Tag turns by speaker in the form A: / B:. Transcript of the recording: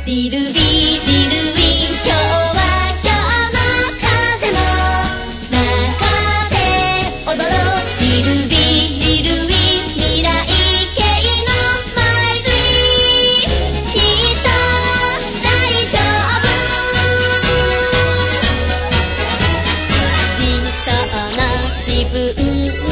A: リルビーリルウィン、今日は今日の風の中で踊ろう。リルビーリルウィン、未来系のマイドリーム、きっと大丈夫。理想の自分